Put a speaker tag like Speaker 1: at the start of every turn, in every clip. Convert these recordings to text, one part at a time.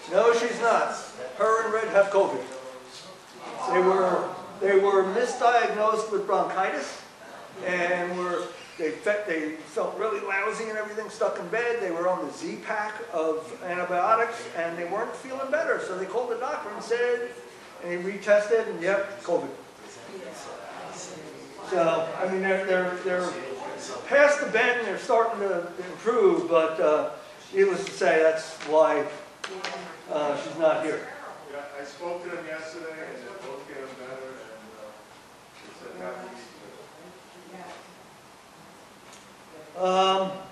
Speaker 1: No, she's not. Her and Red have COVID. They were misdiagnosed with bronchitis, and they felt really lousy and everything, stuck in bed. They were on the Z-pack of antibiotics, and they weren't feeling better. So they called the doctor and said, and he retested, and yep, COVID. So I mean, they're past the bend, and they're starting to improve, but needless to say, that's why she's not here.
Speaker 2: Yeah, I spoke to them yesterday, and they're both getting better, and they said happy Easter.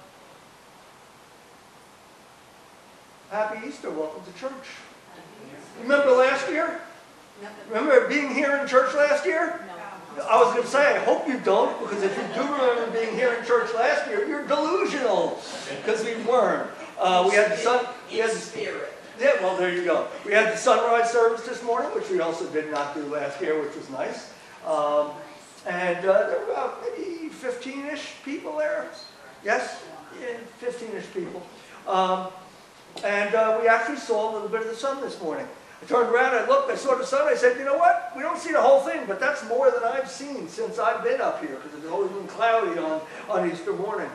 Speaker 1: Happy Easter, welcome to church. Remember last year? Remember being here in church last year? I was going to say, I hope you don't, because if you do remember being here in church last year, you're delusional, because we weren't. We had the sun.
Speaker 3: Spirit.
Speaker 1: Yeah, well, there you go. We had the sunrise service this morning, which we also did not do last year, which was nice. And there were about maybe 15-ish people there. Yes? Yeah, 15-ish people. And we actually saw a little bit of the sun this morning. I turned around, I looked, I saw the sun, I said, you know what? We don't see the whole thing, but that's more than I've seen since I've been up here, because it's always been cloudy on Easter morning.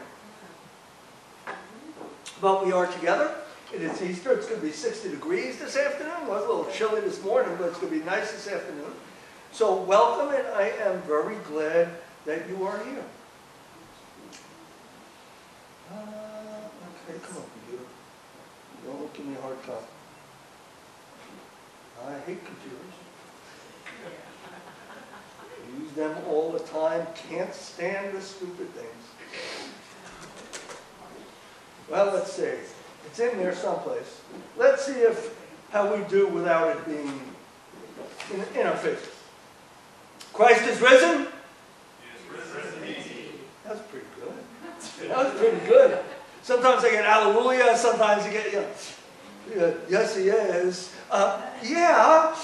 Speaker 1: But we are together. It is Easter. It's going to be 60 degrees this afternoon. It was a little chilly this morning, but it's going to be nice this afternoon. So welcome, and I am very glad that you are here. Okay, come on, computer. Don't give me a hard time. I hate computers. Use them all the time. Can't stand the stupid things. Well, let's see. It's in there someplace. Let's see how we do without it being in our faces. Christ is risen?
Speaker 2: He is risen indeed.
Speaker 1: That was pretty good. That was pretty good. Sometimes I get hallelujah. Sometimes I get, yes, he is. Yeah.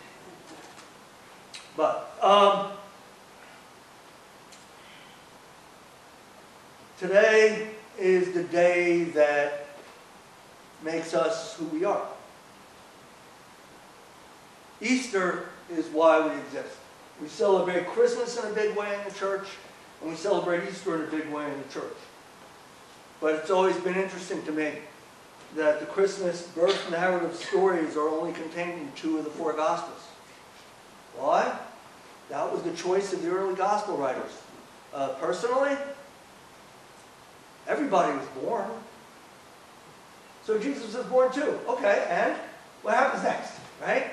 Speaker 1: But today is the day that makes us who we are. Easter is why we exist. We celebrate Christmas in a big way in the church, and we celebrate Easter in a big way in the church. But it's always been interesting to me that the Christmas birth narrative stories are only contained in 2 of the 4 Gospels. Why? That was the choice of the early Gospel writers. Personally, everybody was born. So Jesus was born too. Okay, and what happens next, right?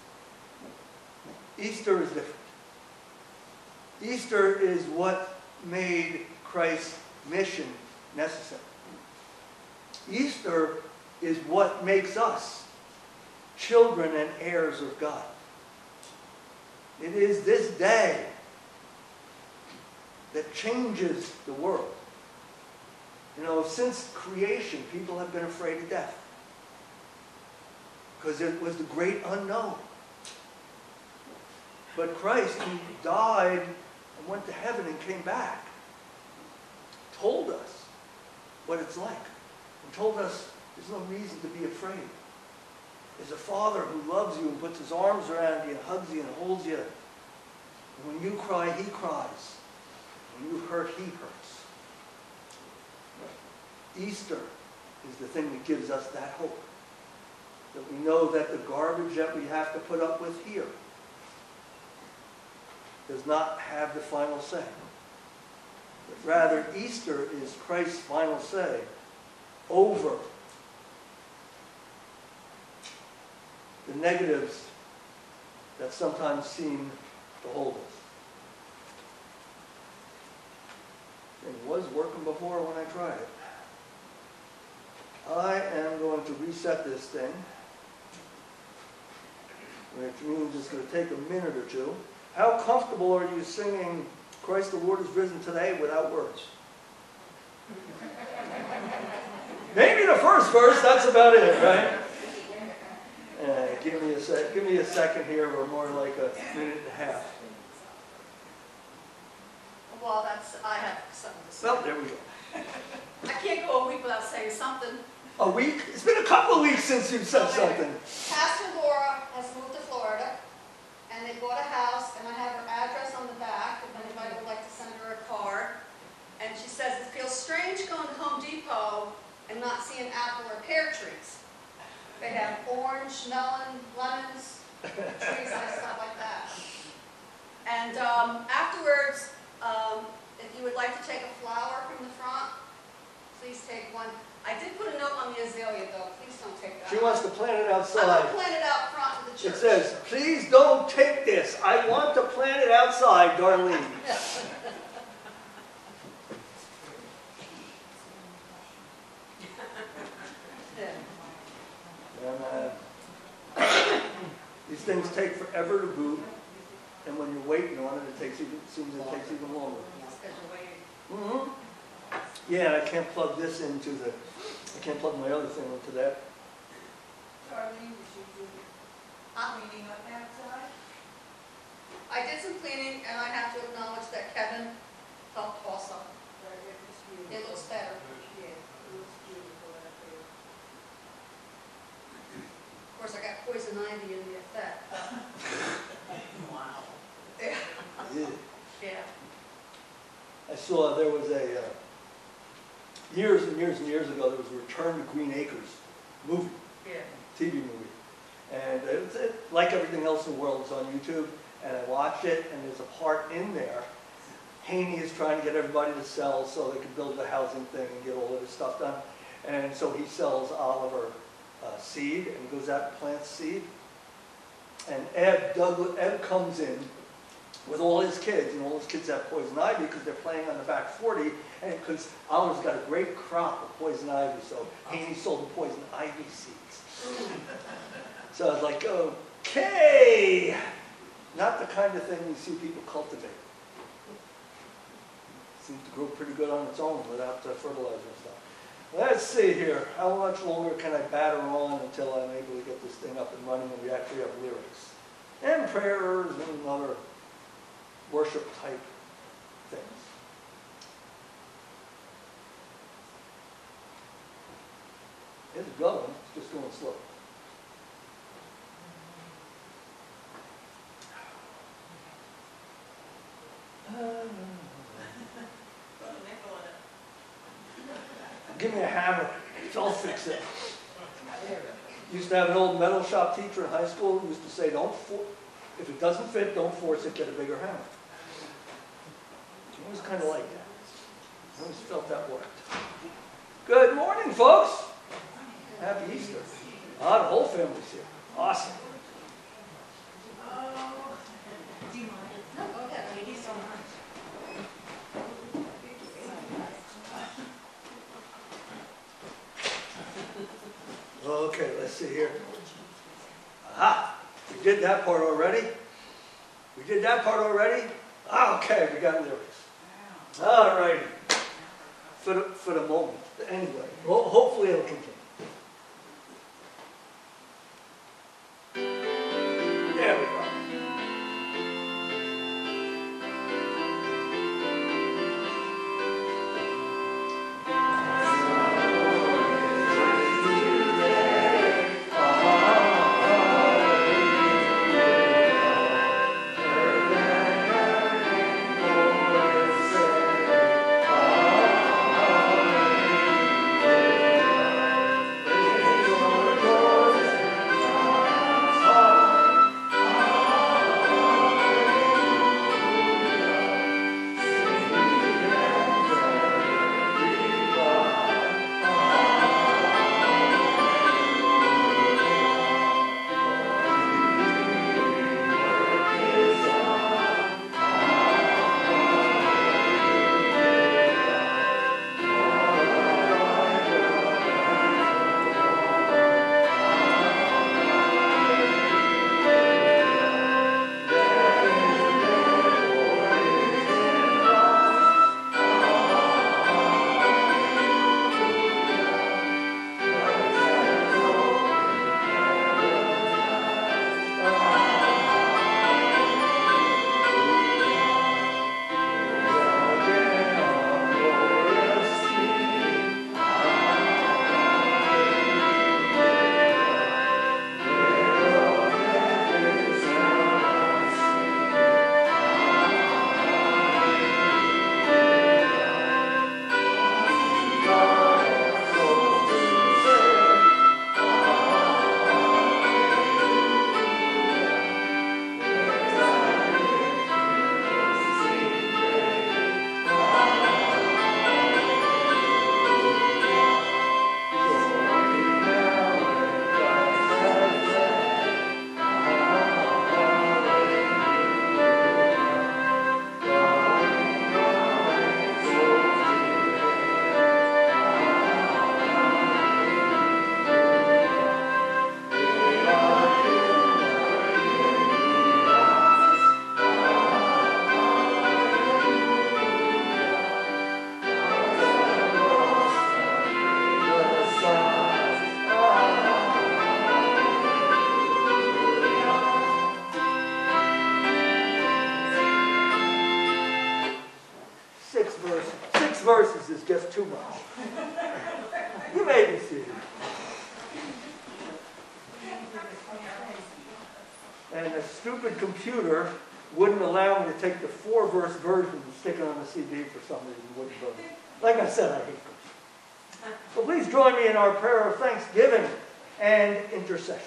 Speaker 1: Easter is different. Easter is what made Christ's mission necessary. Easter is what makes us children and heirs of God. It is this day that changes the world. You know, since creation, people have been afraid of death, because it was the great unknown. But Christ, who died and went to heaven and came back, told us what it's like, and told us there's no reason to be afraid. There's a Father who loves you and puts his arms around you and hugs you and holds you. And when you cry, he cries. When you hurt, he hurts. Easter is the thing that gives us that hope. That we know that the garbage that we have to put up with here does not have the final say. But rather, Easter is Christ's final say over the negatives that sometimes seem to hold us. It was working before when I tried it. I am going to reset this thing, which means it's going to take a minute or two. How comfortable are you singing Christ the Lord is Risen Today without words? Maybe the first verse, that's about it, right? Give me a second here, or more like a minute and a half.
Speaker 3: Well, I have something to say.
Speaker 1: Well, there we go.
Speaker 3: I can't go a week without saying something.
Speaker 1: A week? It's been a couple of weeks since you've said something.
Speaker 3: Pastor Laura has moved to Florida, and they bought a house, and I have her address on the back, if anybody would like to send her a card. And she says it feels strange going to Home Depot and not seeing apple or pear trees. They have orange, melon, lemons, trees and stuff like that. And afterwards, if you would like to take a flower from the front, please take one. I did put a note on the azalea, though. Please don't take that.
Speaker 1: She wants to plant it
Speaker 3: I'm
Speaker 1: outside.
Speaker 3: going to plant it out front of the church.
Speaker 1: It says, please don't take this. I want to plant it outside, Darlene. These things take forever to boot, and when you're waiting on it, it seems it takes even longer. Mm-hmm. Yeah, I can't plug this into the, I can't plug my other thing into that.
Speaker 4: Darlene, did you do cleaning up outside?
Speaker 3: I did some cleaning, and I have to acknowledge that Kevin helped also.
Speaker 4: It was beautiful.
Speaker 3: It looks better.
Speaker 4: Yeah, it was beautiful out there.
Speaker 3: Of course, I got poison ivy in the effect.
Speaker 4: Wow.
Speaker 3: Yeah.
Speaker 1: Yeah.
Speaker 3: Yeah.
Speaker 1: I saw there was a, years and years and years ago, there was a Return to Green Acres movie,
Speaker 3: Yeah.
Speaker 1: TV movie. And like everything else in the world, it's on YouTube, and I watched it, and there's a part in there, Haney is trying to get everybody to sell so they can build the housing thing and get all of this stuff done. And so he sells Oliver seed, and he goes out and plants seed. And Eb comes in with all his kids, and all his kids have poison ivy because they're playing on the back 40, and because Oliver's got a great crop of poison ivy, so Haney sold the poison ivy seeds. So I was like, okay, not the kind of thing you see people cultivate. Seems to grow pretty good on its own without fertilizer and stuff. Let's see here, how much longer can I batter on until I'm able to get this thing up and running and we actually have lyrics? And prayers and other worship type things. It's going, it's just going slow. Give me a hammer, I'll fix it. Used to have an old metal shop teacher in high school who used to say, if it doesn't fit, don't force it, get a bigger hammer. It was kind of like that. I always felt that worked. Good morning, folks. Happy Easter. The whole family's here. Awesome.
Speaker 3: No, go ahead. Thank you so much.
Speaker 1: Okay, let's see here. Aha! We did that part already. We did that part already. Okay, we got lyrics. All righty. For the moment. Anyway, well, hopefully it'll continue. There we go. And a stupid computer wouldn't allow me to take the 4-verse version and stick it on the CD for some reason. Wouldn't vote. Like I said, I hate them. So please join me in our prayer of thanksgiving and intercession.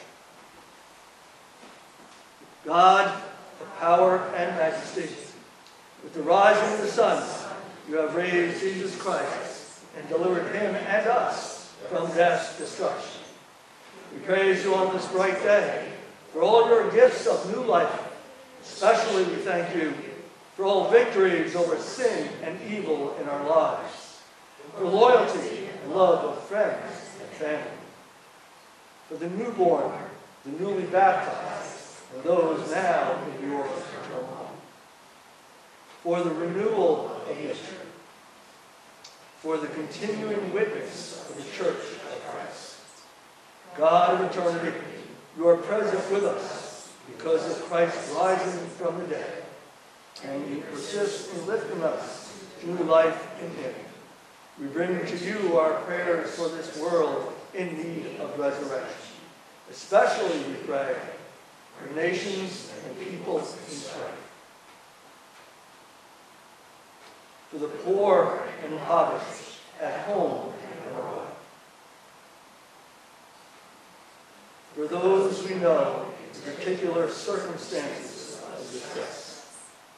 Speaker 1: God, the power and majesty, with the rising of the sun, you have raised Jesus Christ and delivered him and us from death's destruction. We praise you on this bright day for all your gifts of new life. Especially we thank you for all victories over sin and evil in our lives, for loyalty and love of friends and family, for the newborn, the newly baptized, and those now in the orphanage home, for the renewal of history, for the continuing witness of the Church of Christ. God of eternity, you are present with us because of Christ rising from the dead, and you persist in lifting us to new life in him. We bring to you our prayers for this world in need of resurrection. Especially we pray for nations and people in strife, for the poor and impoverished at home and abroad, for those we know in particular circumstances of distress,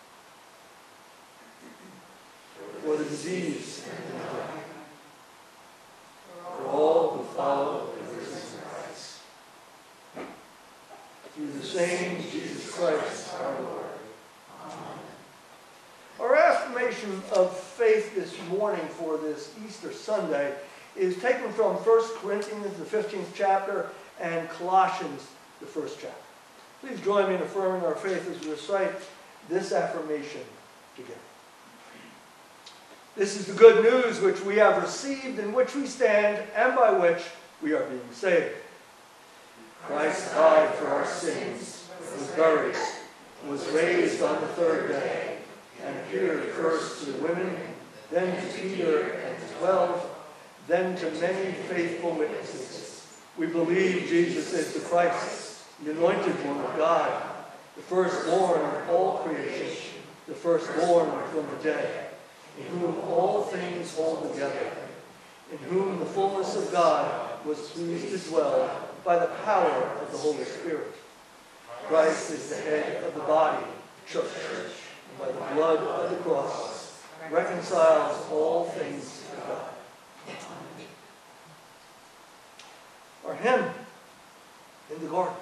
Speaker 1: for the diseased and the dying, for all who follow the risen Christ. Through the same Jesus Christ our Lord. Amen. Our affirmation of faith this morning for this Easter Sunday is taken from 1 Corinthians, the 15th chapter, and Colossians, the 1st chapter. Please join me in affirming our faith as we recite this affirmation together. This is the good news which we have received, in which we stand, and by which we are being saved. Christ died for our sins, was buried, was raised on the third day, and appeared first to the women, then to Peter and to 12, then to many faithful witnesses. We believe Jesus is the Christ, the anointed one of God, the firstborn of all creation, the firstborn from the dead, in whom all things hold together, in whom the fullness of God was pleased to dwell by the power of the Holy Spirit. Christ is the head of the body, the church, and by the blood of the cross reconciles all things to God. Our hymn, In the Garden.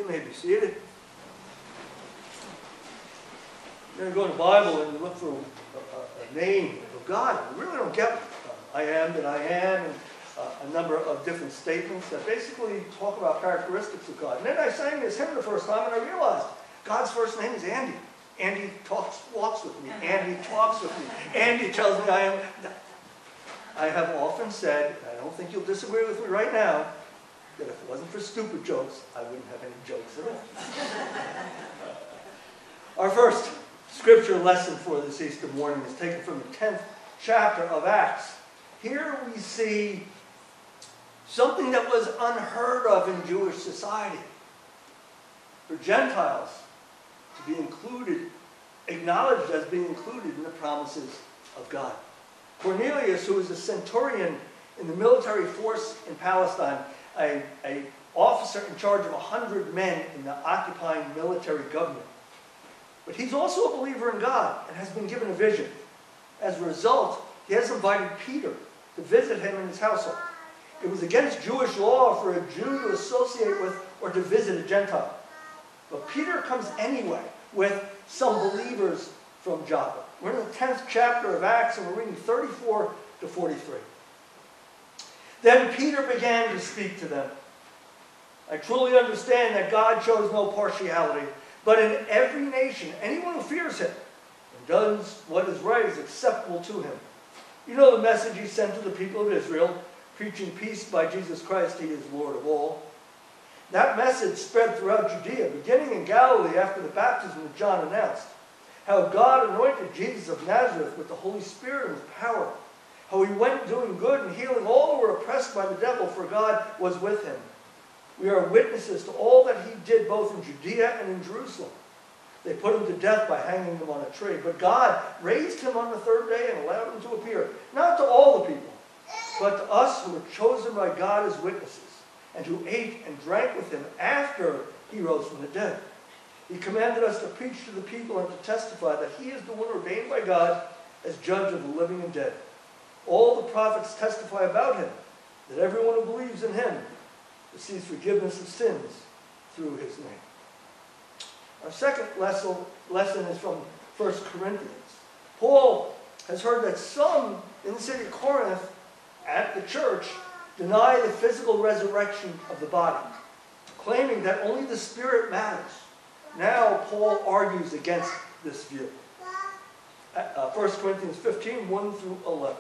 Speaker 1: You may be seated. You're going to go in the Bible and you look for a name of God. You really don't get one. I am that I am, and a number of different statements that basically talk about characteristics of God. And then I sang this hymn the first time and I realized God's first name is Andy. Andy walks with me. Andy talks with me. Andy tells me I am. I have often said, and I don't think you'll disagree with me right now, that if it wasn't for stupid jokes, I wouldn't have any jokes at all. Our first scripture lesson for this Easter morning is taken from the 10th chapter of Acts. Here we see something that was unheard of in Jewish society. For Gentiles to be included, acknowledged as being included in the promises of God. Cornelius, who was a centurion in the military force in Palestine, an officer in charge of 100 men in the occupying military government. But he's also a believer in God and has been given a vision. As a result, he has invited Peter to visit him in his household. It was against Jewish law for a Jew to associate with or to visit a Gentile. But Peter comes anyway with some believers from Joppa. We're in the 10th chapter of Acts and we're reading 34 to 43. Then Peter began to speak to them. I truly understand that God shows no partiality, but in every nation, anyone who fears him and does what is right is acceptable to him. You know the message he sent to the people of Israel, preaching peace by Jesus Christ, he is Lord of all. That message spread throughout Judea, beginning in Galilee after the baptism that John announced. How God anointed Jesus of Nazareth with the Holy Spirit and with power. How he went doing good and healing all who were oppressed by the devil, for God was with him. We are witnesses to all that he did both in Judea and in Jerusalem. They put him to death by hanging him on a tree. But God raised him on the third day and allowed him to appear, not to all the people, but to us who were chosen by God as witnesses, and who ate and drank with him after he rose from the dead. He commanded us to preach to the people and to testify that he is the one ordained by God as judge of the living and dead. All the prophets testify about him, that everyone who believes in him receives forgiveness of sins through his name. Our second lesson is from 1 Corinthians. Paul has heard that some in the city of Corinth at the church deny the physical resurrection of the body, claiming that only the spirit matters. Now Paul argues against this view. 1 Corinthians 15, 1 through 11.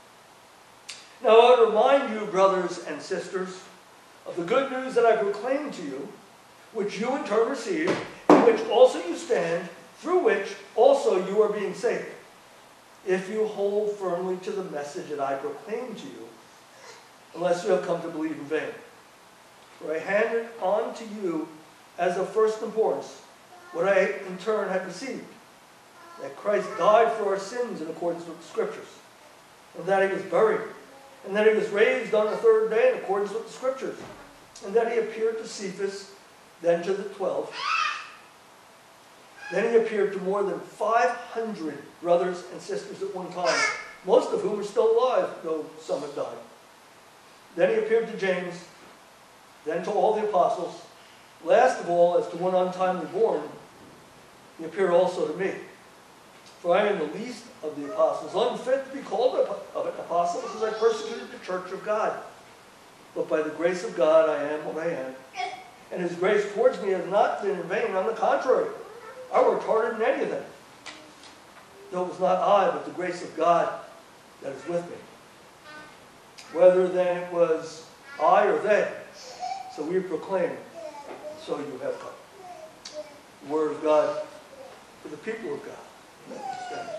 Speaker 1: Now I would remind you, brothers and sisters, of the good news that I proclaimed to you, which you in turn received, in which also you stand, through which also you are being saved, if you hold firmly to the message that I proclaimed to you, unless you have come to believe in vain. For I handed on to you as of first importance what I in turn had received, that Christ died for our sins in accordance with the Scriptures, and that he was buried, and that he was raised on the third day in accordance with the Scriptures, and that he appeared to Cephas, then to the 12. Then he appeared to more than 500 brothers and sisters at one time, most of whom are still alive, though some have died. Then he appeared to James, then to all the apostles. Last of all, as to one untimely born, he appeared also to me. For I am the least of the apostles, unfit to be called an apostle, because I persecuted the church of God. But by the grace of God I am what I am. And his grace towards me has not been in vain. On the contrary, I worked harder than any of them. Though it was not I, but the grace of God that is with me. Whether then it was I or they, so we proclaim, so you have come. The word of God for the people of God. Stand.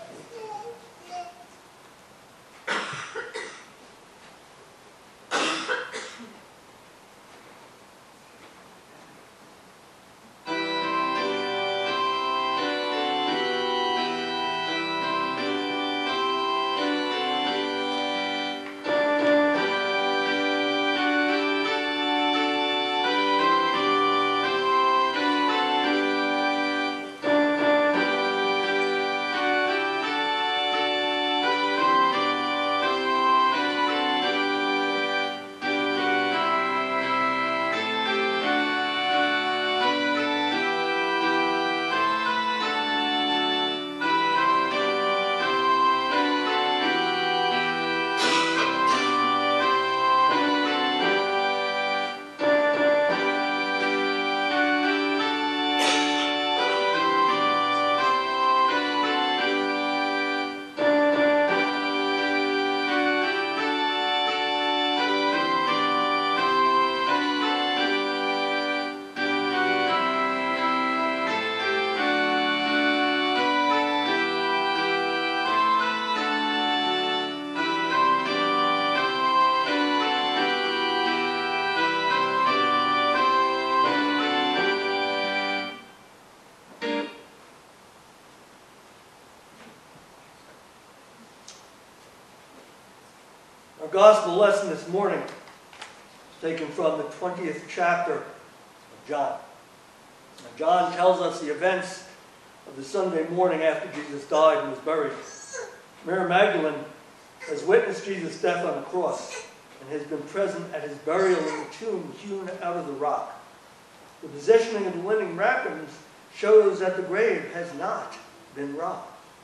Speaker 1: gospel lesson this morning is taken from the 20th chapter of John. Now, John tells us the events of the Sunday morning after Jesus died and was buried. Mary Magdalene has witnessed Jesus' death on the cross and has been present at his burial in the tomb hewn out of the rock. The positioning of the linen wrappings shows that the grave has not been robbed.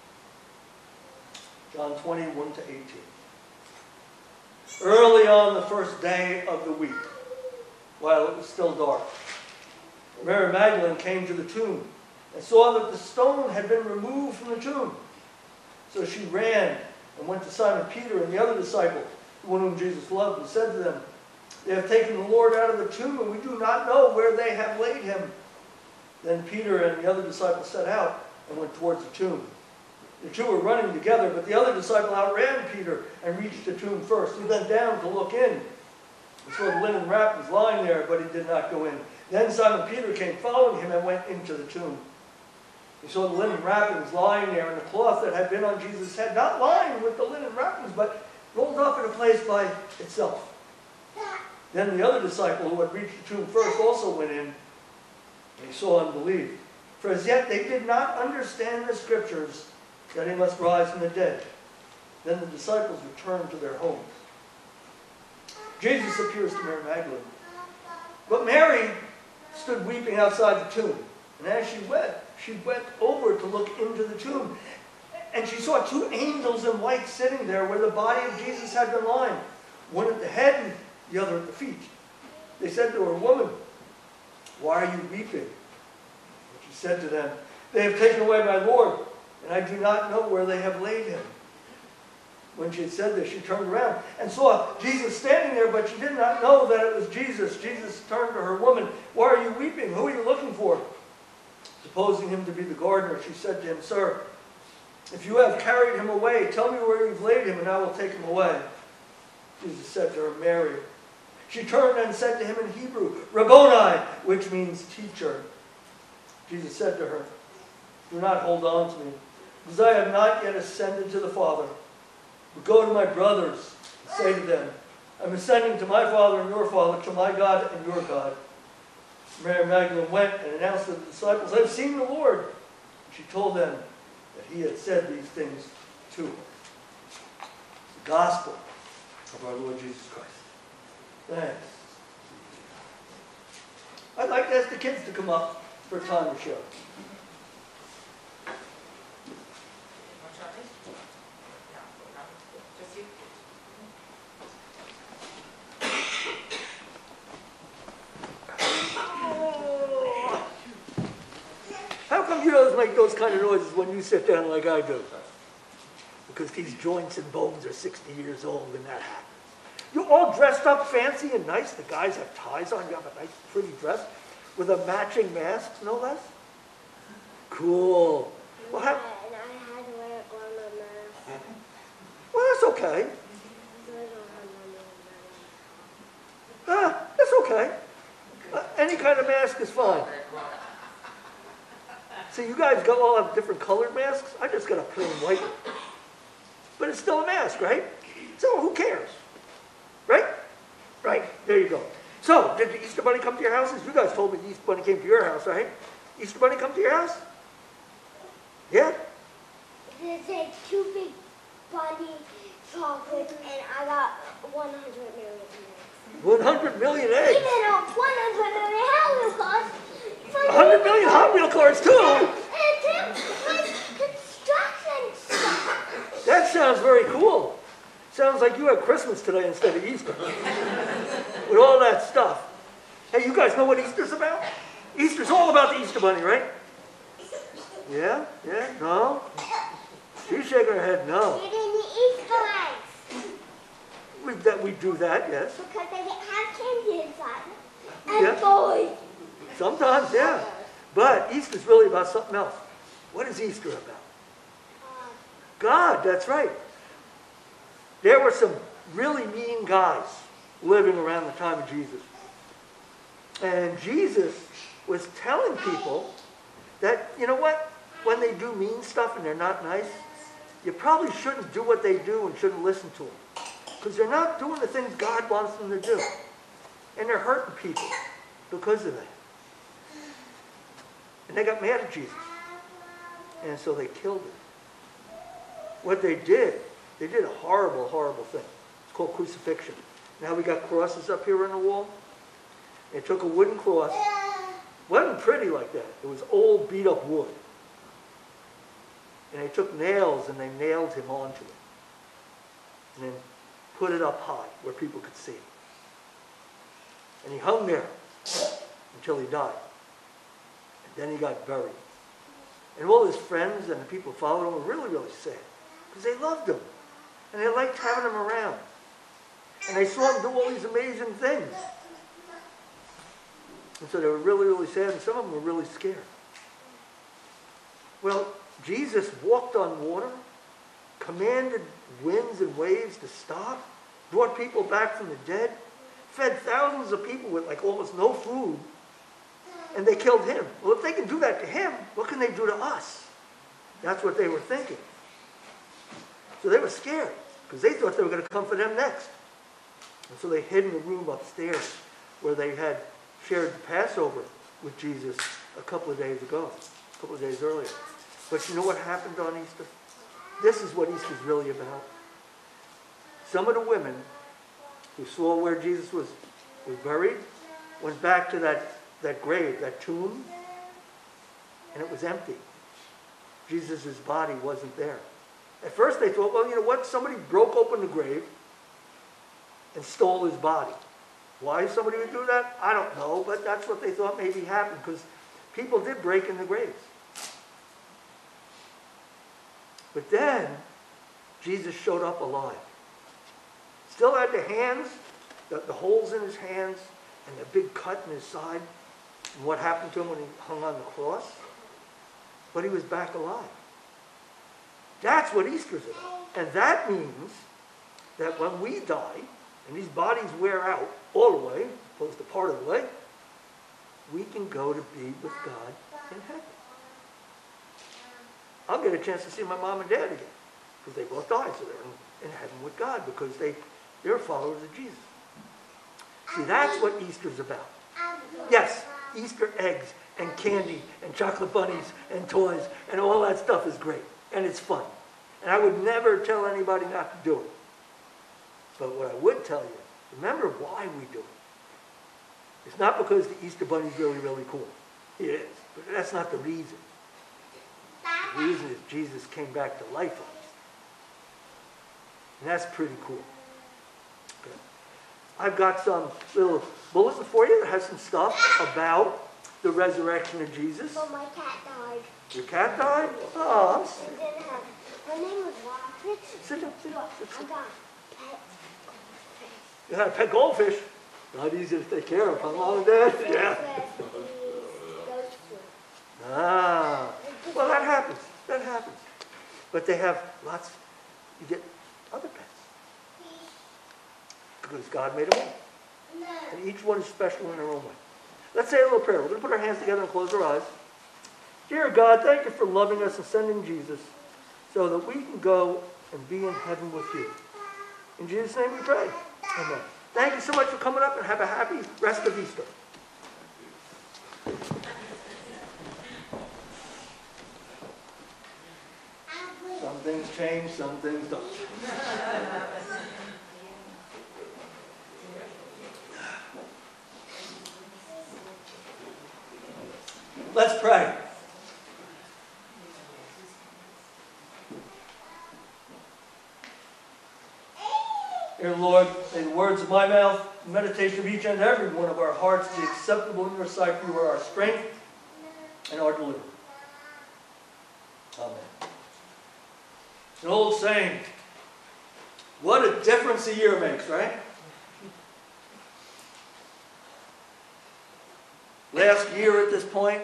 Speaker 1: John 20, 1-18. Early on the first day of the week, while it was still dark, Mary Magdalene came to the tomb and saw that the stone had been removed from the tomb. So she ran and went to Simon Peter and the other disciple, the one whom Jesus loved, and said to them, "They have taken the Lord out of the tomb, and we do not know where they have laid him." Then Peter and the other disciple set out and went towards the tomb. The two were running together, but the other disciple outran Peter and reached the tomb first. He bent down to look in. He saw the linen wrappings lying there, but he did not go in. Then Simon Peter came following him and went into the tomb. He saw the linen wrappings lying there, and the cloth that had been on Jesus' head, not lying with the linen wrappings, but rolled up in a place by itself. Then the other disciple who had reached the tomb first also went in, and he saw and believed. For as yet they did not understand the scriptures that he must rise from the dead. Then the disciples returned to their homes. Jesus appears to Mary Magdalene. But Mary stood weeping outside the tomb. And as she went over to look into the tomb. And she saw two angels in white sitting there where the body of Jesus had been lying. One at the head and the other at the feet. They said to her, "Woman, why are you weeping?" And she said to them, "They have taken away my Lord, and I do not know where they have laid him." When she had said this, she turned around and saw Jesus standing there, but she did not know that it was Jesus. Jesus turned to her, "Woman, why are you weeping? Who are you looking for?" Supposing him to be the gardener, she said to him, "Sir, if you have carried him away, tell me where you've laid him, and I will take him away." Jesus said to her, "Mary." She turned and said to him in Hebrew, "Rabboni," which means teacher. Jesus said to her, "Do not hold on to me, because I have not yet ascended to the Father. But go to my brothers and say to them, I'm ascending to my Father and your Father, to my God and your God." Mary Magdalene went and announced to the disciples, "I have seen the Lord." She told them that he had said these things to her. The gospel of our Lord Jesus Christ. Thanks. I'd like to ask the kids to come up for a time to share. How come you don't make those kind of noises when you sit down like I do? Because these joints and bones are 60 years old and that happens. You're all dressed up fancy and nice. The guys have ties on. You have a nice, pretty dress with a matching mask, no less. Cool. Well,
Speaker 5: And I had to wear a mask.
Speaker 1: well, that's okay.
Speaker 5: I don't have my mask.
Speaker 1: That's okay. Any kind of mask is fine. See, you guys all have different colored masks. I just got a plain white one. But it's still a mask, right? So who cares? Right? Right. There you go. So, did the Easter Bunny come to your houses? You guys told me the Easter Bunny came to your house, right? Easter Bunny come to your house? Yeah?
Speaker 5: They take 2 big bunny chocolates, and I got 100 million eggs.
Speaker 1: 100 million eggs.
Speaker 5: Even a 100 million Hot Wheel cars.
Speaker 1: 100 million Hot Wheel cars, too.
Speaker 5: And construction stuff.
Speaker 1: That sounds very cool. Sounds like you had Christmas today instead of Easter. With all that stuff. Hey, you guys know what Easter's about? Easter's all about the Easter Bunny, right? Yeah? Yeah? No? She's shaking her head no.
Speaker 5: Eating the Easter eggs.
Speaker 1: We do that, yes.
Speaker 5: Because they have candy inside. And
Speaker 1: Yeah.
Speaker 5: toys.
Speaker 1: Sometimes, yeah. But Easter's really about something else. What is Easter about? God, that's right. There were some really mean guys living around the time of Jesus. And Jesus was telling people that, you know what? When they do mean stuff and they're not nice, you probably shouldn't do what they do and shouldn't listen to them. Because they're not doing the things God wants them to do. And they're hurting people because of that. And they got mad at Jesus. And so they killed him. What they did a horrible, horrible thing. It's called crucifixion. Now we got crosses up here on the wall. They took a wooden cross. It wasn't pretty like that. It was old, beat up wood. And they took nails and they nailed him onto it. And then put it up high where people could see. And he hung there until he died. And then he got buried. And all his friends and the people who followed him were really, really sad. Because they loved him. And they liked having him around. And they saw him do all these amazing things. And so they were really, really sad. And some of them were really scared. Well, Jesus walked on water, commanded winds and waves to stop, brought people back from the dead, fed thousands of people with like almost no food, and they killed him. Well, if they can do that to him, what can they do to us? That's what they were thinking. So they were scared, because they thought they were going to come for them next. And so they hid in the room upstairs where they had shared the Passover with Jesus a couple of days ago, a couple of days earlier. But you know what happened on Easter? This is what Easter's really about. Some of the women who saw where Jesus was buried went back to that grave, that tomb, and it was empty. Jesus' body wasn't there. At first they thought, well, you know what? Somebody broke open the grave and stole his body. Why somebody would do that? I don't know, but that's what they thought maybe happened, because people did break in the graves. But then, Jesus showed up alive. Still had the hands, the holes in his hands, and the big cut in his side, and what happened to him when he hung on the cross. But he was back alive. That's what Easter's about. And that means that when we die, and these bodies wear out all the way, opposed to part of the way, we can go to be with God in heaven. I'll get a chance to see my mom and dad again, because they both died, so they're in heaven with God, because they're followers of Jesus. See, that's what Easter's about. Yes, Easter eggs and candy and chocolate bunnies and toys and all that stuff is great, and it's fun. And I would never tell anybody not to do it. But what I would tell you, remember why we do it. It's not because the Easter bunny is really, really cool. It is, but that's not the reason. The reason is Jesus came back to life on Easter. And that's pretty cool. Okay. I've got some little bulletin for you that has some stuff about the resurrection of Jesus.
Speaker 5: But my cat died.
Speaker 1: Your cat died? Oh,
Speaker 5: She didn't have. Her name was Rocket.
Speaker 1: sit down, sit down.
Speaker 5: I got pet.
Speaker 1: You had a pet goldfish. Not easy to take care of, huh, Mom and Dad? Yeah. Ah. Well, that happens. That happens. But they have lots. You get other pets. Because God made them all. And each one is special in their own way. Let's say a little prayer. We're going to put our hands together and close our eyes. Dear God, thank you for loving us and sending Jesus so that we can go and be in heaven with you. In Jesus' name we pray. Amen. Thank you so much for coming up, and have a happy rest of Easter. Some things change, some things don't. Let's pray. Dear Lord, may the words of my mouth, the meditation of each and every one of our hearts be acceptable in your sight, for you are our strength and our deliverer. Amen. An old saying, what a difference a year makes, right? Last year at this point,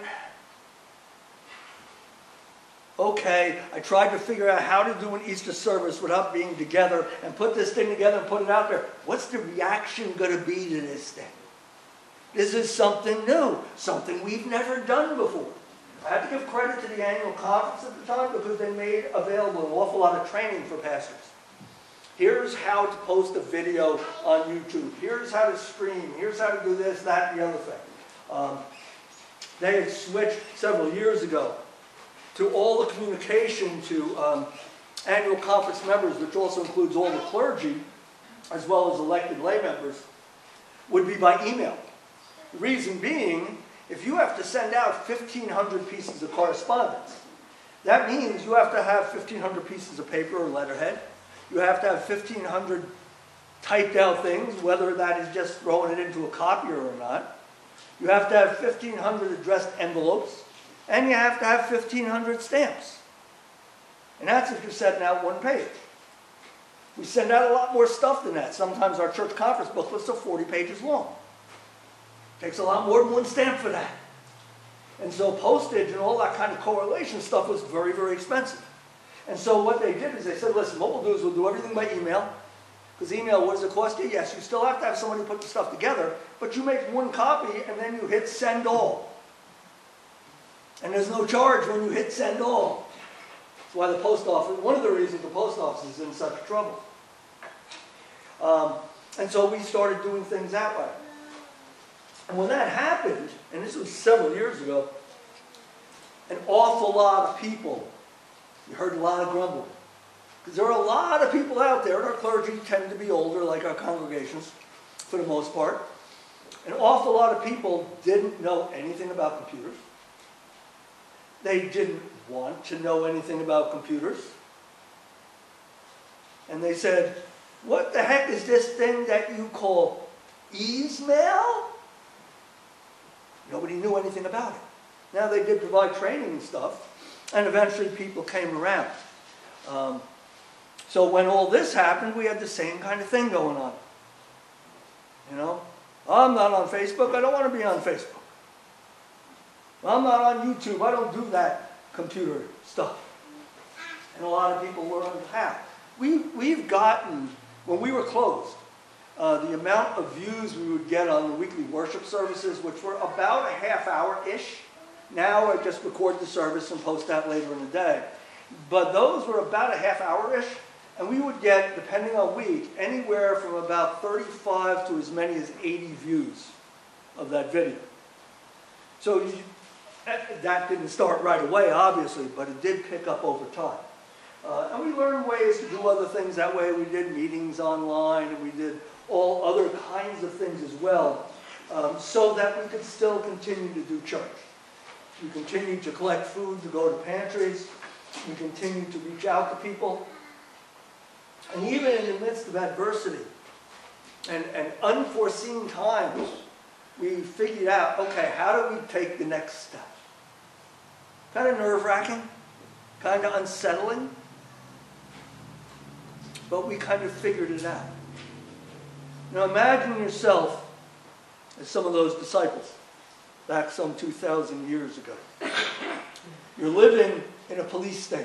Speaker 1: okay, I tried to figure out how to do an Easter service without being together and put this thing together and put it out there. What's the reaction going to be to this thing? This is something new, something we've never done before. I have to give credit to the annual conference at the time because they made available an awful lot of training for pastors. Here's how to post a video on YouTube. Here's how to stream. Here's how to do this, that, and the other thing. They had switched several years ago to all the communication to annual conference members, which also includes all the clergy, as well as elected lay members, would be by email. The reason being, if you have to send out 1,500 pieces of correspondence, that means you have to have 1,500 pieces of paper or letterhead. You have to have 1,500 typed out things, whether that is just throwing it into a copier or not. You have to have 1,500 addressed envelopes, and you have to have 1,500 stamps. And that's if you're sending out one page. We send out a lot more stuff than that. Sometimes our church conference booklets are 40 pages long. Takes a lot more than one stamp for that. And so postage and all that kind of correlation stuff was very, very expensive. And so what they did is they said, listen, what we'll do is we'll do everything by email. Because email, what does it cost you? Yes, you still have to have somebody put the stuff together, but you make one copy and then you hit send all. And there's no charge when you hit send all. That's why the post office, one of the reasons the post office is in such trouble. And so we started doing things that way. And when that happened, and this was several years ago, an awful lot of people, you heard a lot of grumbling. Because there are a lot of people out there, and our clergy tend to be older, like our congregations, for the most part. An awful lot of people didn't know anything about computers. They didn't want to know anything about computers. And they said, what the heck is this thing that you call e-mail? Nobody knew anything about it. Now they did provide training and stuff, and eventually people came around. So when all this happened, we had the same kind of thing going on. You know, I'm not on Facebook, I don't want to be on Facebook. I'm not on YouTube, I don't do that computer stuff. And a lot of people learned how. We've gotten, when we were closed, the amount of views we would get on the weekly worship services, which were about a half hour-ish. Now I just record the service and post that later in the day. But those were about a half hour-ish, and we would get, depending on week, anywhere from about 35 to as many as 80 views of that video. So that didn't start right away, obviously, but it did pick up over time. And we learned ways to do other things that way. We did meetings online, and we did all other kinds of things as well, so that we could still continue to do church. We continued to collect food to go to pantries. We continued to reach out to people. And even in the midst of adversity and unforeseen times, we figured out, okay, how do we take the next step? Kind of nerve-wracking, kind of unsettling, but we kind of figured it out. Now imagine yourself as some of those disciples back some 2,000 years ago. You're living in a police state.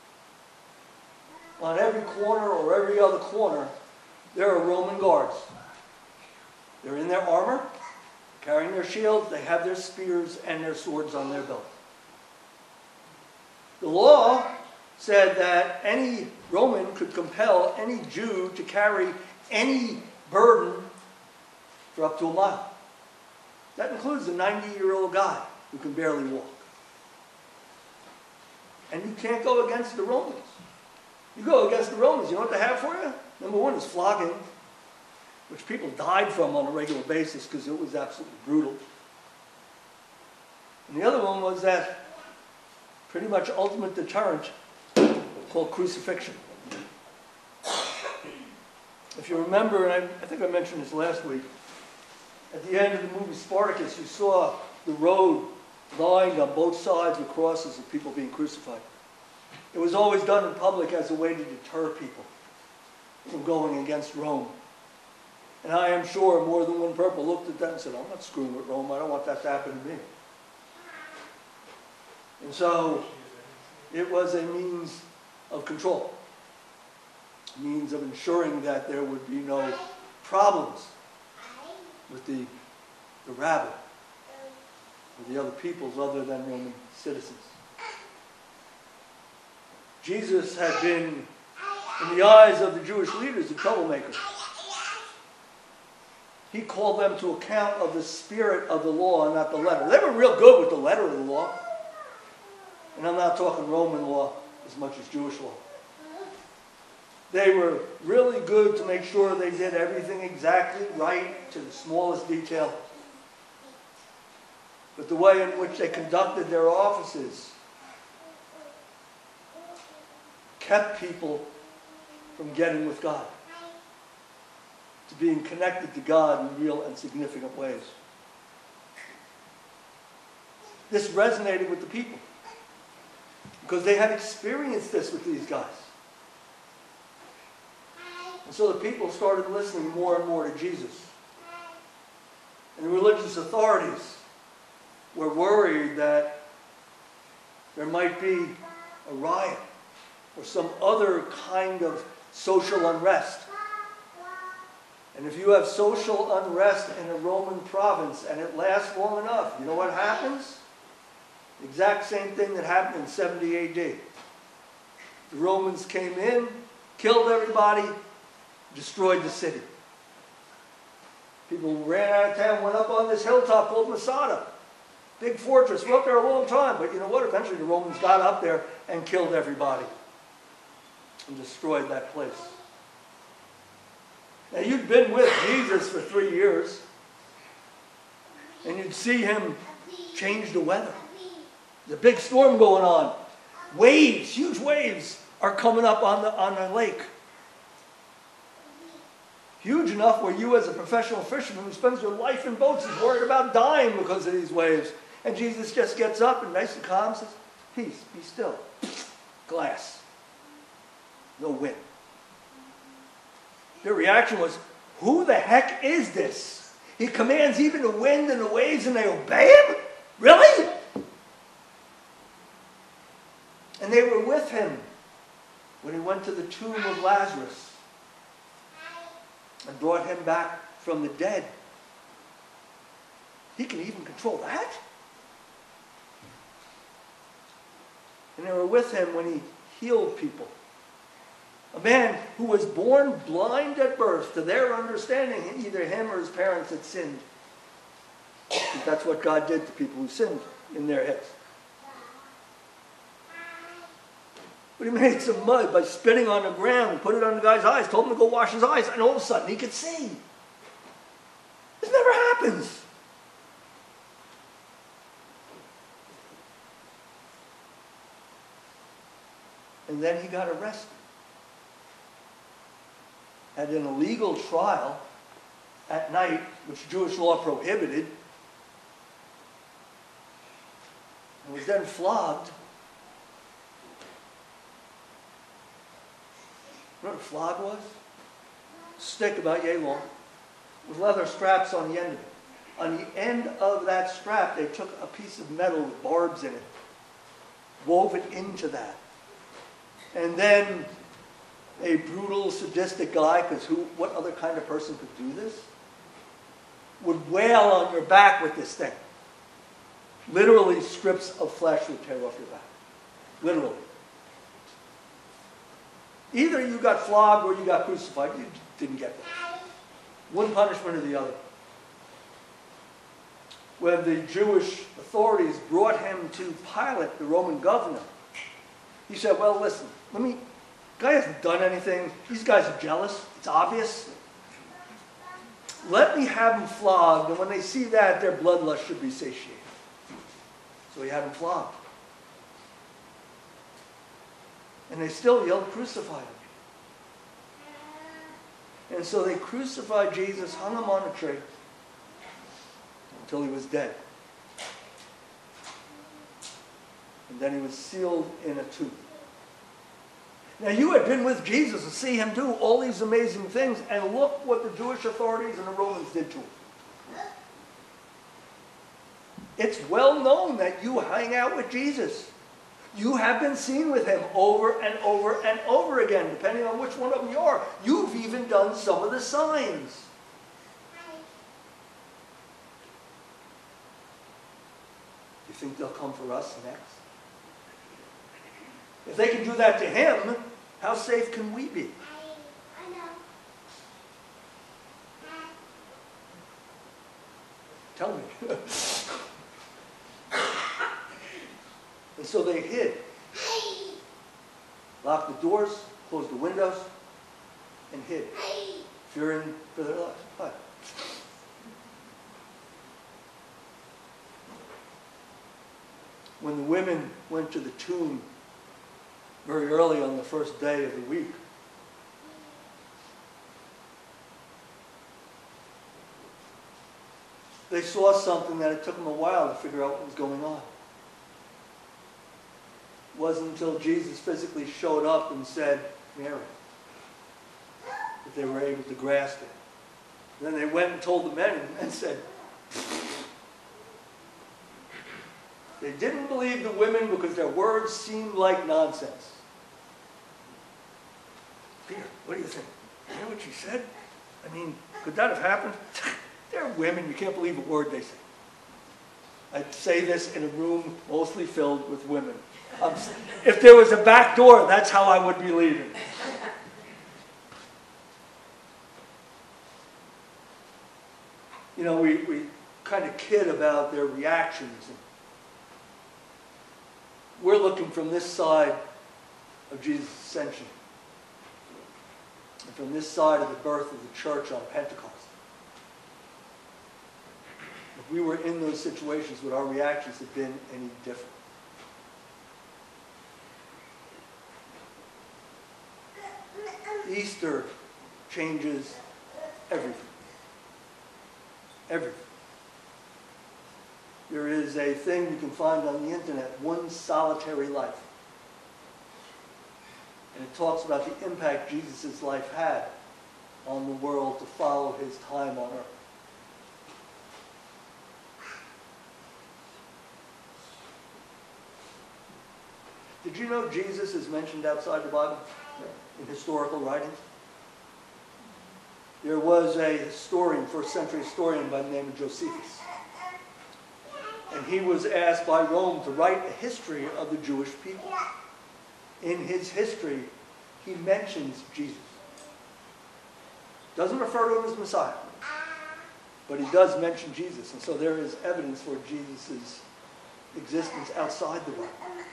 Speaker 1: On every corner or every other corner, there are Roman guards. They're in their armor, carrying their shields, they have their spears and their swords on their belt. The law said that any Roman could compel any Jew to carry any burden for up to a mile. That includes a 90-year-old guy who can barely walk. And you can't go against the Romans. You go against the Romans, you know what they have for you? Number one is flogging, which people died from on a regular basis because it was absolutely brutal. And the other one was that pretty much ultimate deterrent called crucifixion. If you remember, and I think I mentioned this last week, at the end of the movie Spartacus, you saw the road lined on both sides with crosses of people being crucified. It was always done in public as a way to deter people from going against Rome. And I am sure more than one purple looked at that and said, I'm not screwing with Rome, I don't want that to happen to me. And so it was a means of control, a means of ensuring that there would be no problems with the rabble or the other peoples other than Roman citizens. Jesus had been In the eyes of the Jewish leaders, a troublemaker. He called them to account of the spirit of the law and not the letter. They were real good with the letter of the law. And I'm not talking Roman law as much as Jewish law. They were really good to make sure they did everything exactly right to the smallest detail. But the way in which they conducted their offices kept people from getting with God, to being connected to God in real and significant ways. This resonated with the people because they had experienced this with these guys. And so the people started listening more and more to Jesus. And the religious authorities were worried that there might be a riot or some other kind of social unrest. And if you have social unrest in a Roman province and it lasts long enough, you know what happens? The exact same thing that happened in 70 AD. The Romans came in, killed everybody, destroyed the city. People ran out of town, went up on this hilltop called Masada. Big fortress. We're up there a long time, but you know what? Eventually the Romans got up there and killed everybody and destroyed that place. Now you'd been with Jesus for 3 years and you'd see him change the weather. There's a big storm going on. Waves, huge waves are coming up on the lake. Huge enough where you as a professional fisherman who spends your life in boats is worried about dying because of these waves. And Jesus just gets up and nice and calm says, peace, be still. Glass. No wind. Their reaction was, who the heck is this? He commands even the wind and the waves and they obey him? Really? And they were with him when he went to the tomb of Lazarus and brought him back from the dead. He can even control that? And they were with him when he healed people. A man who was born blind at birth, to their understanding, either him or his parents had sinned. That's what God did to people who sinned in their heads. But he made some mud by spitting on the ground and put it on the guy's eyes, told him to go wash his eyes, and all of a sudden he could see. This never happens. And then he got arrested. Had an illegal trial at night, which Jewish law prohibited, and was then flogged. You know what a flog was? A stick about yay long, with leather straps on the end of it. On the end of that strap, they took a piece of metal with barbs in it, wove it into that. And then a brutal, sadistic guy, because what other kind of person could do this? Would wail on your back with this thing. Literally, strips of flesh would tear off your back. Literally. Either you got flogged or you got crucified. You didn't get that. One punishment or the other. When the Jewish authorities brought him to Pilate, the Roman governor, he said, well, listen, guy hasn't done anything. These guys are jealous. It's obvious. Let me have him flogged, and when they see that, their bloodlust should be satiated. So he had him flogged. And they still yelled, crucify him. And so they crucified Jesus, hung him on a tree, until he was dead. And then he was sealed in a tomb. Now you had been with Jesus to see him do all these amazing things, and look what the Jewish authorities and the Romans did to him. It's well known that you hang out with Jesus. You have been seen with him over and over and over again, depending on which one of them you are. You've even done some of the signs. Do you think they'll come for us next? If they can do that to him, How safe can we be?
Speaker 5: I know.
Speaker 1: Tell me. And so they hid. Locked the doors, closed the windows, and hid, fearing for their lives. Why? When the women went to the tomb very early on the first day of the week, they saw something that it took them a while to figure out what was going on. It wasn't until Jesus physically showed up and said, Mary, that they were able to grasp it. Then they went and told the men and said, they didn't believe the women because their words seemed like nonsense. Peter, what do you think? You hear what she said? I mean, could that have happened? They're women. You can't believe a word they say. I'd say this in a room mostly filled with women. If there was a back door, that's how I would be leaving. You know, we kind of kid about their reactions. We're looking from this side of Jesus' ascension. And from this side of the birth of the church on Pentecost. If we were in those situations, would our reactions have been any different? Easter changes everything. Everything. There is a thing you can find on the internet, One Solitary Life. And it talks about the impact Jesus' life had on the world to follow his time on earth. Did you know Jesus is mentioned outside the Bible in historical writings? There was a historian, first century historian by the name of Josephus. And he was asked by Rome to write a history of the Jewish people. In his history, he mentions Jesus. Doesn't refer to him as Messiah, but he does mention Jesus. And so there is evidence for Jesus' existence outside the Bible.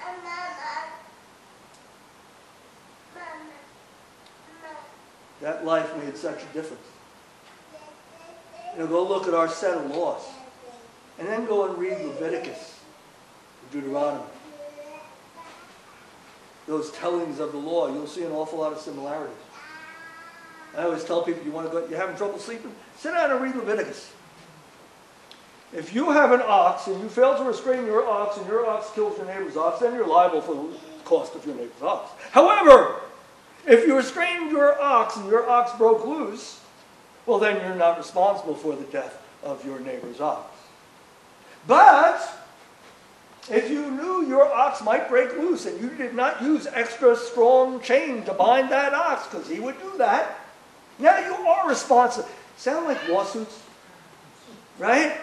Speaker 1: That life made such a difference. You know, go look at our set of laws. And then go and read Leviticus, Deuteronomy. Those tellings of the law, you'll see an awful lot of similarities. I always tell people, you're having trouble sleeping? Sit down and read Leviticus. If you have an ox and you fail to restrain your ox and your ox kills your neighbor's ox, then you're liable for the cost of your neighbor's ox. However, if you restrained your ox and your ox broke loose, well, then you're not responsible for the death of your neighbor's ox. But if you knew your ox might break loose and you did not use extra strong chain to bind that ox, because he would do that, now you are responsible. Sound like lawsuits, right?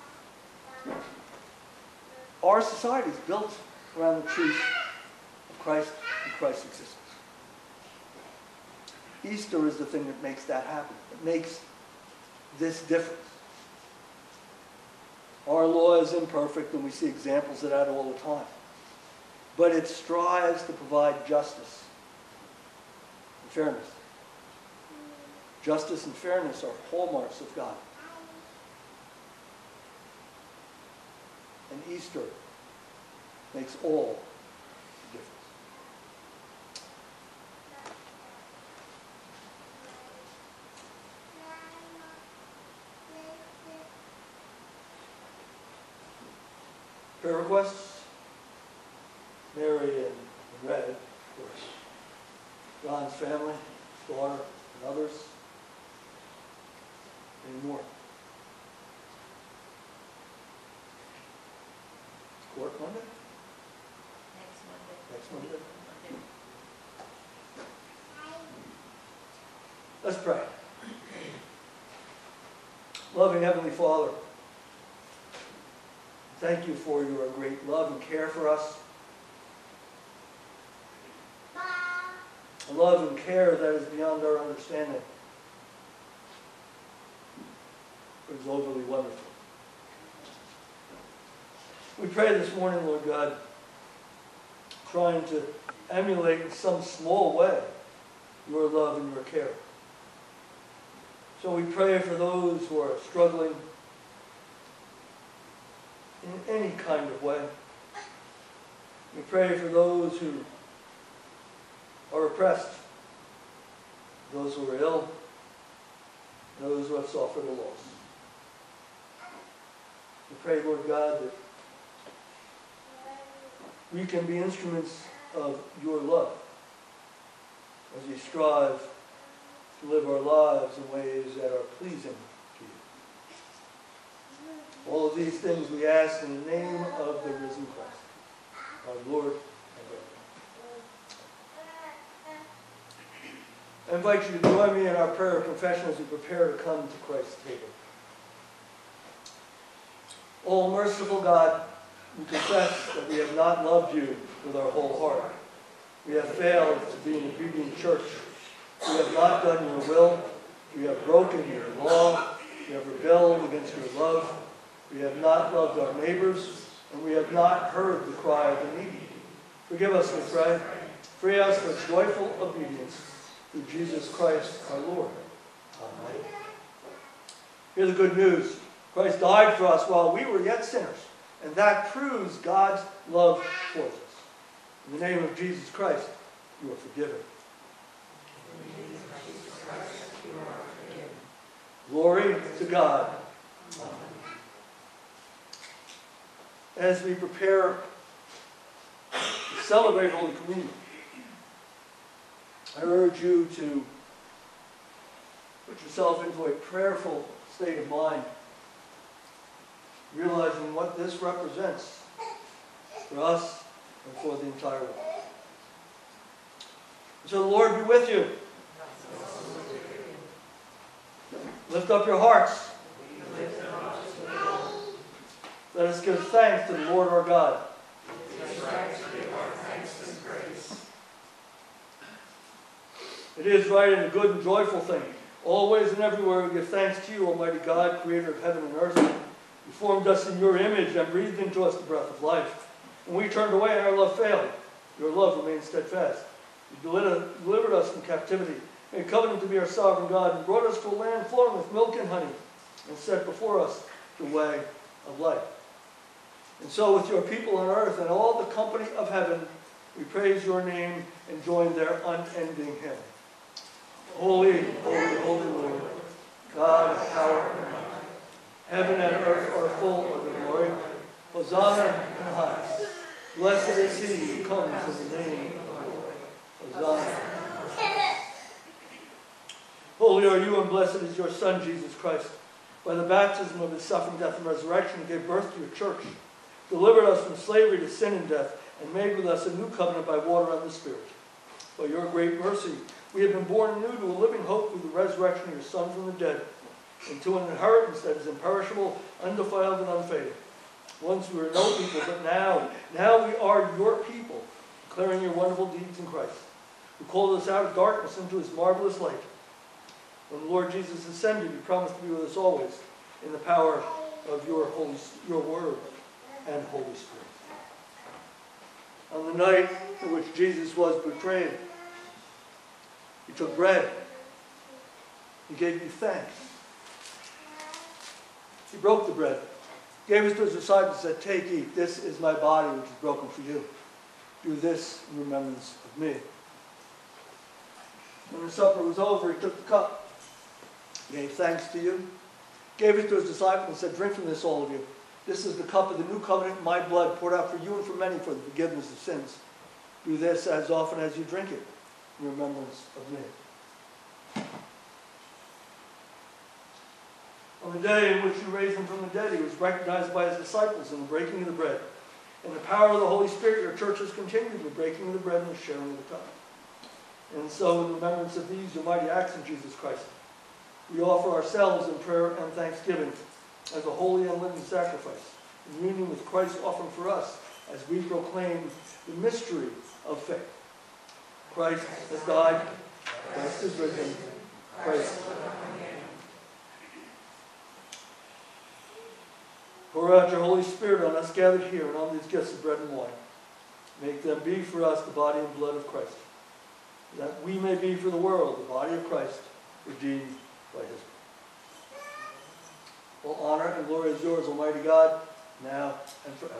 Speaker 1: Our society is built around the truth of Christ and Christ's existence. Easter is the thing that makes that happen. It makes this difference. Our law is imperfect, and we see examples of that all the time. But it strives to provide justice and fairness. Justice and fairness are hallmarks of God. And Easter makes all the difference. Prayer requests? Mary and Red, of course. John's family, daughter, and others. Any more? Court Monday? Next Monday. Let's pray. Loving Heavenly Father, thank you for your great love and care for us. a love and care that is beyond our understanding. It is overly wonderful. We pray this morning, Lord God, trying to emulate in some small way your love and your care. So we pray for those who are struggling in any kind of way. We pray for those who are oppressed, those who are ill, those who have suffered a loss. We pray, Lord God, that we can be instruments of your love as we strive to live our lives in ways that are pleasing to you. All of these things we ask in the name of the risen Christ, our Lord and God. I invite you to join me in our prayer of confession as we prepare to come to Christ's table. O merciful God, we confess that we have not loved you with our whole heart. We have failed to be an obedient church. We have not done your will. We have broken your law. We have rebelled against your love. We have not loved our neighbors, and we have not heard the cry of the needy. Forgive us, we pray. Free us with joyful obedience through Jesus Christ our Lord. Amen. Hear the good news. Christ died for us while we were yet sinners, and that proves God's love towards us. In the name of Jesus Christ, you are forgiven. Glory to God. Amen. As we prepare to celebrate Holy Communion, I urge you to put yourself into a prayerful state of mind, realizing what this represents for us and for the entire world. So the Lord be with you. Lift up your hearts. Let us give thanks to the Lord our God. It is right and a good and joyful thing. Always and everywhere we give thanks to you, Almighty God, creator of heaven and earth. You formed us in your image and breathed into us the breath of life. When we turned away and our love failed, your love remained steadfast. You delivered us from captivity, made covenant to be our sovereign God, and brought us to a land flowing with milk and honey, and set before us the way of life. And so with your people on earth and all the company of heaven, we praise your name and join their unending hymn. Holy, holy, holy Lord, God of power and might. Heaven and earth are full of your glory. Hosanna in the highest. Blessed is he who comes in the name of the Lord. Hosanna. Holy are you and blessed is your Son, Jesus Christ. By the baptism of his suffering, death, and resurrection, he gave birth to your church, delivered us from slavery to sin and death, and made with us a new covenant by water and the Spirit. By your great mercy, we have been born anew to a living hope through the resurrection of your Son from the dead, and to an inheritance that is imperishable, undefiled, and unfading. Once we were no people, but now we are your people, declaring your wonderful deeds in Christ, who called us out of darkness into his marvelous light. When the Lord Jesus ascended, you promised to be with us always in the power of your word and Holy Spirit. On the night in which Jesus was betrayed, he took bread. He gave you thanks. He broke the bread, gave it to his disciples, and said, "Take, eat. This is my body which is broken for you. Do this in remembrance of me." When the supper was over, he took the cup, gave thanks to you, gave it to his disciples, and said, "Drink from this, all of you. This is the cup of the new covenant in my blood, poured out for you and for many for the forgiveness of sins. Do this as often as you drink it in remembrance of me." On the day in which you raised him from the dead, he was recognized by his disciples in the breaking of the bread. In the power of the Holy Spirit, your church has continued the breaking of the bread and the sharing of the cup. And so, in remembrance of these, your mighty acts in Jesus Christ, we offer ourselves in prayer and thanksgiving as a holy and living sacrifice, in union with Christ's offering for us as we proclaim the mystery of faith. Christ has died. Christ is risen. Christ. Pour out your Holy Spirit on us gathered here and on these gifts of bread and wine. Make them be for us the body and blood of Christ, that we may be for the world the body of Christ, redeemed by his blood. All honor and glory is yours, Almighty God, now and forever.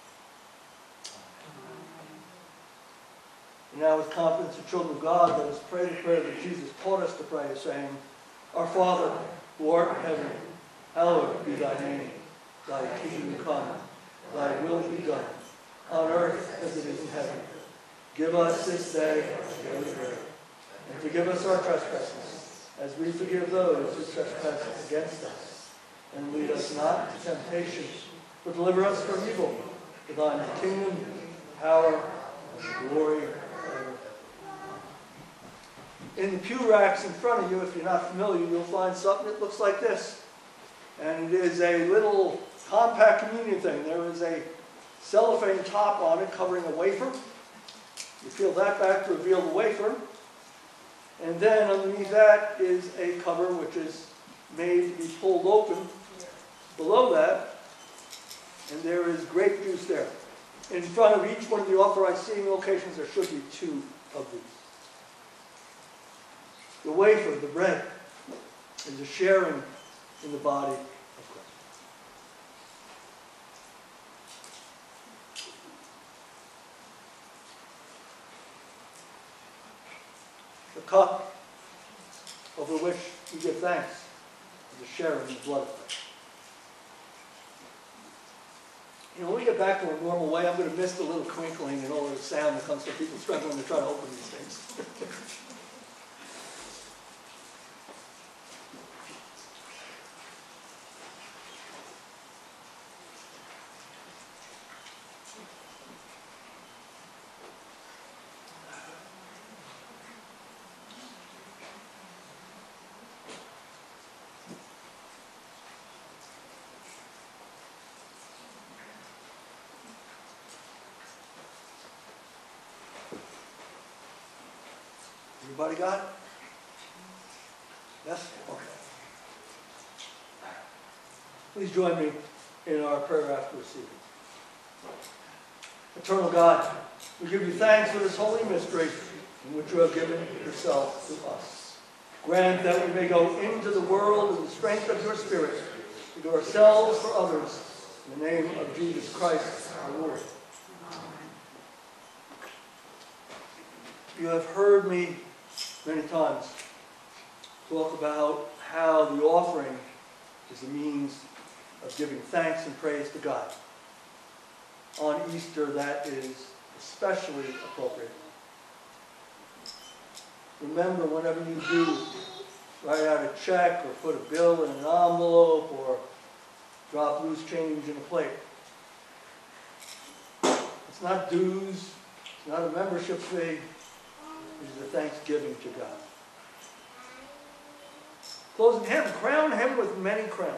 Speaker 1: And now with confidence, the children of God, let us pray the prayer that Jesus taught us to pray, saying, Our Father, who art in heaven, hallowed be thy name. Thy kingdom come, thy will be done, on earth as it is in heaven. Give us this day our daily bread, and forgive us our trespasses, as we forgive those who trespass against us. And lead us not into temptation, but deliver us from evil. For thine is the kingdom, power, and glory forever. In the pew racks in front of you, if you're not familiar, you'll find something that looks like this. And it is a little compact communion thing. There is a cellophane top on it covering a wafer. You peel that back to reveal the wafer. And then underneath that is a cover which is made to be pulled open below that. And there is grape juice there. In front of each one of the authorized seating locations, there should be 2 of these. The wafer, the bread, is a sharing in the body of Christ. The cup over which we give thanks is a sharing in the blood of Christ. You know, when we get back to our normal way, I'm going to miss the little crinkling and all the sound that comes from people struggling to try to open these things. Everybody got it? Yes? Okay. Please join me in our prayer after receiving. Eternal God, we give you thanks for this holy mystery in which you have given yourself to us. Grant that we may go into the world in the strength of your Spirit, to do ourselves for others, in the name of Jesus Christ, our Lord. You have heard me many times talk about how the offering is a means of giving thanks and praise to God. On Easter, that is especially appropriate. Remember, whenever you do write out a check or put a bill in an envelope or drop loose change in a plate, it's not dues, it's not a membership fee. It is a thanksgiving to God. Closing hymn, crown him with many crowns.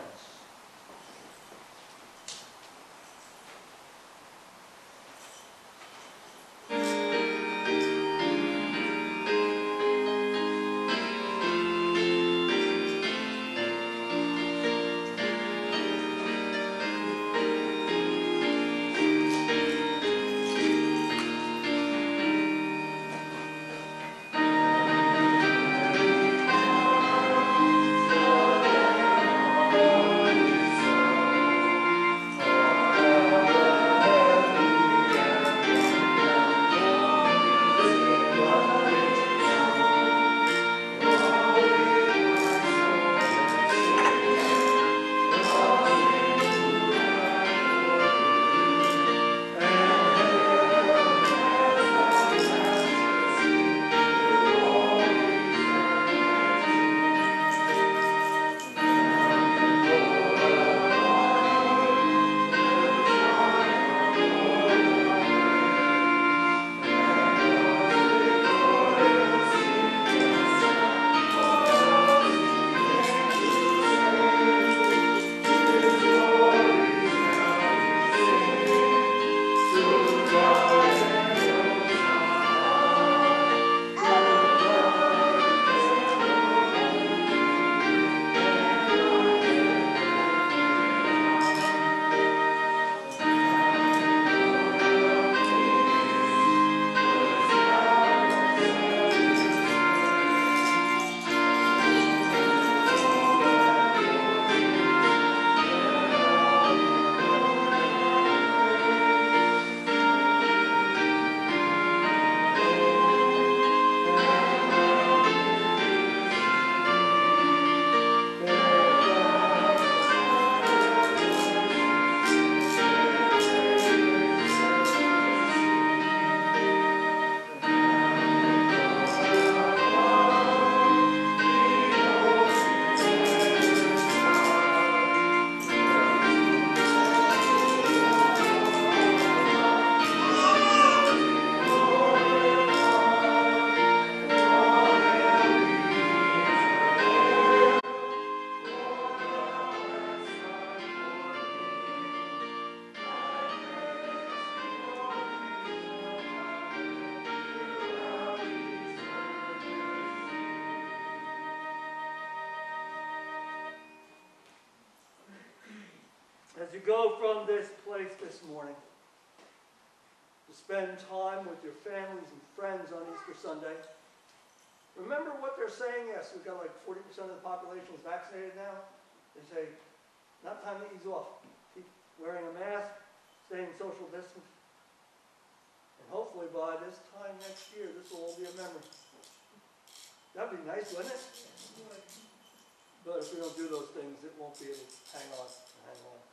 Speaker 1: As you go from this place this morning to spend time with your families and friends on Easter Sunday, remember what they're saying. Yes, we've got like 40% of the population is vaccinated now. They say, not time to ease off. Keep wearing a mask, staying social distance. And hopefully by this time next year, this will all be a memory. That'd be nice, wouldn't it? But if we don't do those things, it won't be able to hang on and hang on.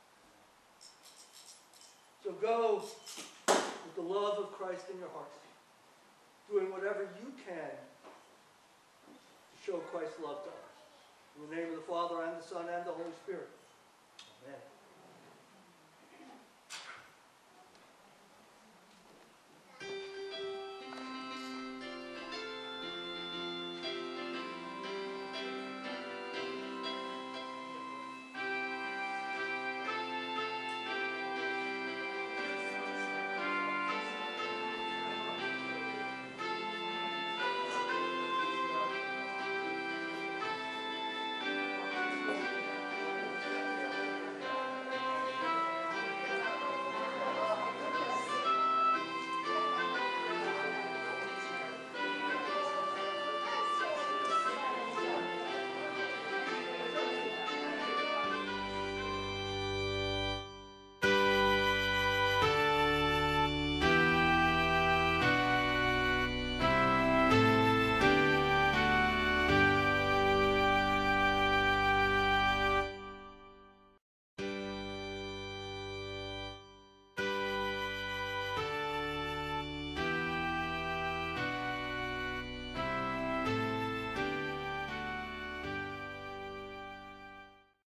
Speaker 1: So go with the love of Christ in your hearts, doing whatever you can to show Christ's love to others. In the name of the Father, and the Son, and the Holy Spirit.